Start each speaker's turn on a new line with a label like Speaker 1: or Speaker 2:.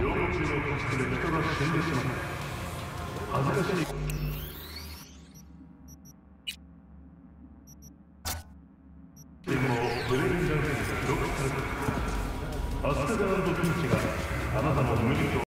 Speaker 1: 業務中の過失で人が死んでしまった。恥ずかしい。でもブレインジャーゲームが記録された。アステガード・ピンチがあなたの無理と